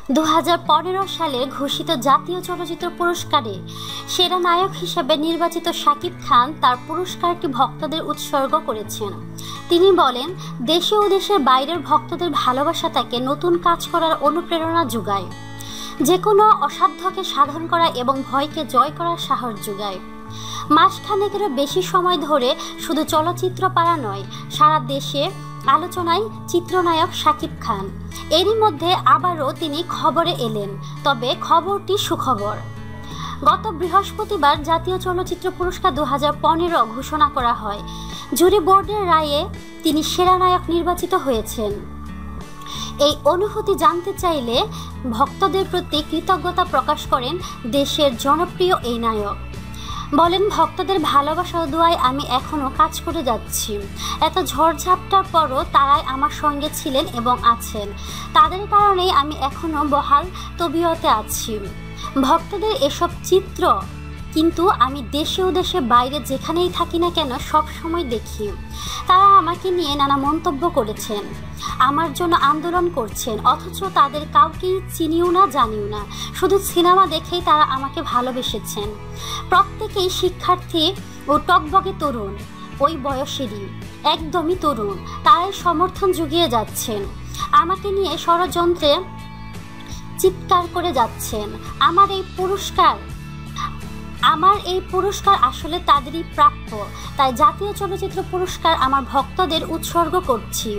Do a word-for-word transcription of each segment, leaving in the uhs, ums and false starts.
দু হাজার পনেরো সালে ঘোষিত জাতীয় চলচ্চিত্র পুরস্কারে সেরা নায়ক হিসেবে নির্বাচিত শাকিব খান তার পুরস্কারটি ভক্তদের উৎসর্গ করেছেন। তিনি বলেন, দেশে ও দেশের বাইরের ভক্তদের ভালোবাসা তাকে নতুন কাজ করার অনুপ্রেরণা যোগায়, যে কোনো অসাধ্যকে সাধন করা এবং ভয়কে জয় করার সাহস যোগায়। মাসখানেকেরও বেশি সময় ধরে শুধু চলচ্চিত্র পাড়া নয়, সারা দেশে আলোচনায় চিত্রনায়ক শাকিব খান। এরই মধ্যে আবারও তিনি খবরে এলেন, তবে খবরটি সুখবর। গত বৃহস্পতিবার জাতীয় চলচ্চিত্র পুরস্কার দু হাজার পনেরো ঘোষণা করা হয়। জুরি বোর্ডের রায়ে তিনি সেরা নায়ক নির্বাচিত হয়েছেন। এই অনুভূতি জানতে চাইলে ভক্তদের প্রতি কৃতজ্ঞতা প্রকাশ করেন দেশের জনপ্রিয় এই নায়ক। বলেন, ভক্তদের ভালোবাসা ও দোয়ায় আমি এখনও কাজ করে যাচ্ছি। এত ঝড়ঝাপটার পরও তারাই আমার সঙ্গে ছিলেন এবং আছেন। তাদের কারণেই আমি এখনও বহাল তবিয়তে আছি। ভক্তদের এসব চিত্র কিন্তু আমি দেশে ও দেশে বাইরে যেখানেই থাকি না কেন সব সময় দেখি। তারা আমাকে নিয়ে নানা মন্তব্য করেছেন, আমার জন্য আন্দোলন করছেন, অথচ তাদের কাউকেই চিনিও না জানিও না। শুধু সিনেমা দেখেই তারা আমাকে ভালোবেসেছেন। প্রত্যেকেই শিক্ষার্থী ও টকবগে তরুণ, ওই বয়সেরই একদমই তরুণ। তারাই সমর্থন জুগিয়ে যাচ্ছেন, আমাকে নিয়ে ষড়যন্ত্রে চিৎকার করে যাচ্ছেন। আমার এই পুরস্কার আমার এই পুরস্কার আসলে তাদেরই প্রাপ্য। তাই জাতীয় চলচ্চিত্র পুরস্কার আমার ভক্তদের উৎসর্গ করছি।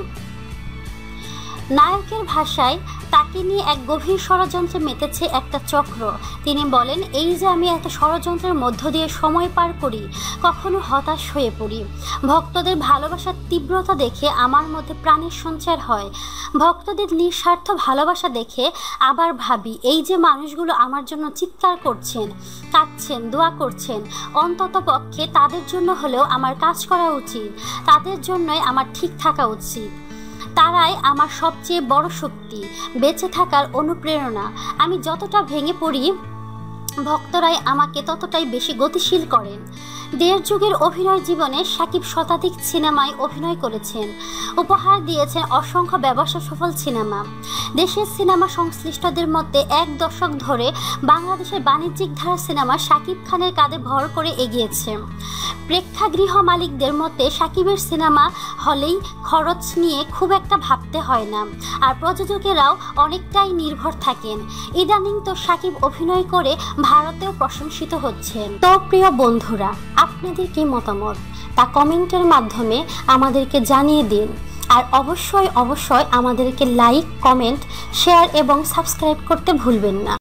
নায়কের ভাষায়, তাকে নিয়ে এক গভীর ষড়যন্ত্রে মেতেছে একটা চক্র। তিনি বলেন, এই যে আমি এত ষড়যন্ত্রের মধ্য দিয়ে সময় পার করি, কখনো হতাশ হয়ে পড়ি। ভক্তদের ভালোবাসার তীব্রতা দেখে আমার মধ্যে প্রাণের সঞ্চার হয়। ভক্তদের নিঃস্বার্থ ভালোবাসা দেখে আবার ভাবি, এই যে মানুষগুলো আমার জন্য চিৎকার করছেন, কাঁদছেন, দোয়া করছেন, অন্তত পক্ষে তাদের জন্য হলেও আমার কাজ করা উচিত। তাদের জন্যই আমার ঠিক থাকা উচিত। তারাই আমার সবচেয়ে বড় শক্তি, বেঁচে থাকার অনুপ্রেরণা। আমি যতটা ভেঙে পড়ি, ভক্তরাই আমাকে ততটাই বেশি গতিশীল করেন। দেড় যুগের অভিনয় জীবনে শাকিব শতাধিক সিনেমায় অভিনয় করেছেন, উপহার দিয়েছেন অসংখ্য ব্যবসা সফল সিনেমা। দেশের সিনেমা সংশ্লিষ্টদের মধ্যে এক দশক ধরে বাংলাদেশের বাণিজ্যিক ধারা সিনেমা শাকিব খানের কাঁধে ভর করে এগিয়েছে। প্রেক্ষাগৃহ মালিকদের মতে শাকিবের সিনেমা হলেই খরচ নিয়ে খুব একটা ভাবতে হয় না, আর প্রযোজকেরাও অনেকটাই নির্ভর থাকেন। ইদানিং তো শাকিব অভিনয় করে ভারতেও প্রশংসিত হচ্ছেন। তো প্রিয় বন্ধুরা, আপনাদের কি মতামত তা কমেন্টের মাধ্যমে আমাদেরকে জানিয়ে দিন। আর অবশ্যই অবশ্যই আমাদেরকে লাইক, কমেন্ট, শেয়ার এবং সাবস্ক্রাইব করতে ভুলবেন না।